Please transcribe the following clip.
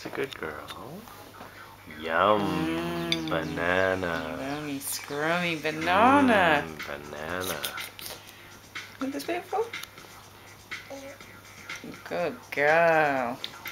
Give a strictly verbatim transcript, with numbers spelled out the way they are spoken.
That's a good girl. Yum. Mm. Banana. Yummy, scrummy banana. Mm, banana. Look at this beautiful. Good girl.